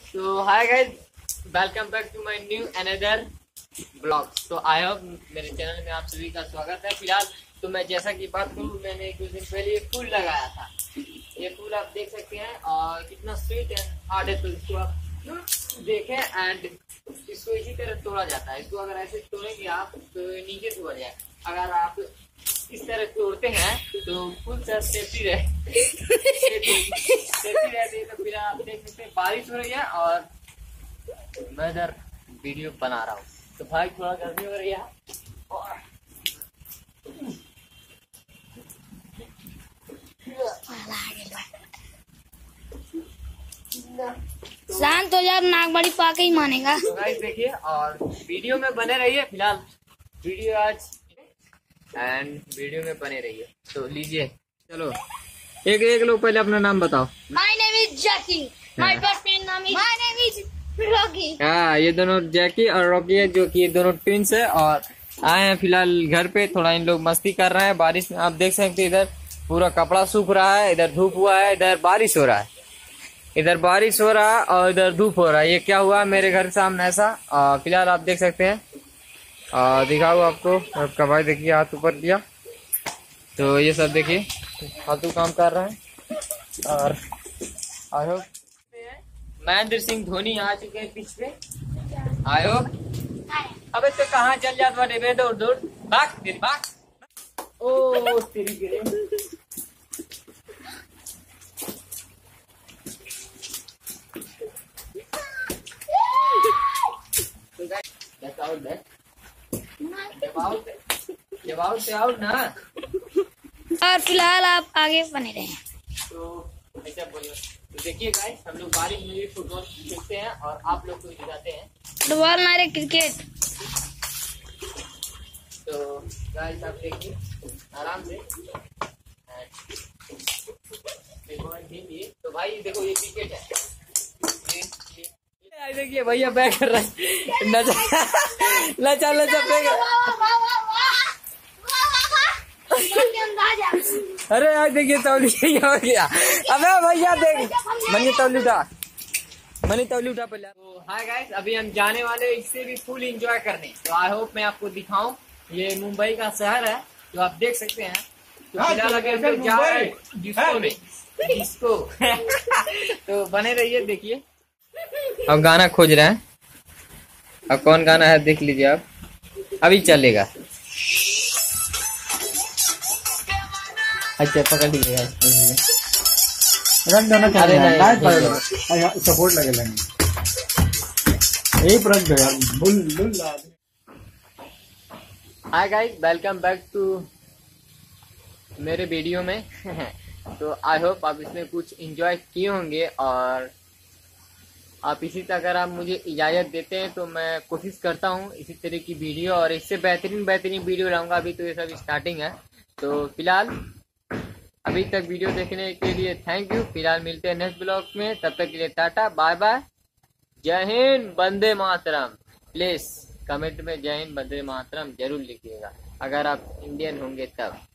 तो hi guys, welcome back to my new another blog. तो I hope मेरे channel में आप सभी का स्वागत है। फिलहाल तो मैं जैसा कि बात करूँ, मैंने कुछ दिन पहले ये फूल लगाया था। ये फूल आप देख सकते हैं और कितना स्वीट एंड हार्ड है। तो इसको आप देखें एंड इसको इसी तरह तोड़ा जाता है। इसको अगर ऐसे तोड़ेंगे आप तो नीचे से बढ़ जाए। अगर आप इस तरह तोड़ते हैं तो फुल सेफ्टी रहे सेफ्टी रहती है। तो फिर आप देख सकते हैं बारिश हो रही है और मैं इधर वीडियो बना रहा हूँ। तो भाई थोड़ा गर्मी हो रही है और शांत हो जा, नाक बड़ी पाके ही मानेगा। तो गाइस देखिए और वीडियो में बने रहिए। फिलहाल वीडियो आज एंड वीडियो में बने रहिए। तो लीजिए, चलो एक एक लोग पहले अपना नाम बताओ। My name is Jackie, my best friend नाम is my name is Rocky. हाँ, ये दोनों जैकी और रॉकी है, जो कि ये दोनों ट्विंस है और आए हैं फिलहाल घर पे। थोड़ा इन लोग मस्ती कर रहे हैं बारिश में। आप देख सकते हैं इधर पूरा कपड़ा सूख रहा है, इधर धूप हुआ है, इधर बारिश हो रहा है। इधर बारिश हो रहा है और इधर धूप हो रहा है। ये क्या हुआ मेरे घर के सामने ऐसा। फिलहाल आप देख सकते हैं, दिखाओ आपको। आपका भाई देखिए हाथ ऊपर किया। तो ये सब देखिए फालतू काम कर रहे हैं। और आई होप महेंद्र सिंह धोनी आ चुके हैं पिच पे। I hope. अबे तो कहाँ चल जात बाटे बे, दौड़ दौड़ भाग तेरी भाग। ओ तेरी गिरे। आउट ना। और फिलहाल आप आगे बने रहे। तो ऐसा बोलिए। तो देखिए गाइस, हम लोग बारिश में भी फुटबॉल खेलते हैं और आप लोग को दिखाते हैं फुटबॉल ना रे, क्रिकेट। तो गाइस आप देखिए आराम से। तो भाई देखो ये क्रिकेट है। देखिए भैया बैक कर रहा है। लचा अरे यार देखिए तौलिया हो गया। अबे भैया देख, मैंने तौली उठा पहले। तो हाय गाइस, अभी हम जाने वाले इससे भी फुल एंजॉय करने। तो आई होप मैं आपको दिखाऊं। ये मुंबई का शहर है, जो आप देख सकते हैं। तो फिलहाल अगर हम जा रहे हैं डिस्को में, डिस्को तो बने रहिए देखिए। अब गाना खोज रहे हैं। अब कौन गाना है देख लीजिए आप, अभी चलेगा। अच्छा पकड़ लीजिएगा, रख देना चाहिए, सपोर्ट लगेगा यही रख दो यार। बुल hi guys, welcome back to मेरे वीडियो में। तो आई होप आप इसमें कुछ एंजॉय किए होंगे और आप इसी तरह अगर आप मुझे इजाज़त देते हैं तो मैं कोशिश करता हूँ इसी तरह की वीडियो और इससे बेहतरीन वीडियो लाऊंगा। अभी तो ये सब स्टार्टिंग है। तो फिलहाल अभी तक वीडियो देखने के लिए थैंक यू। फिलहाल मिलते हैं नेक्स्ट ब्लॉग में, तब तक के लिए Tata bye bye. Jai Hind, Vande Mataram. Please comment में जय हिंद वंदे मातरम जरूर लिखिएगा अगर आप इंडियन होंगे तब।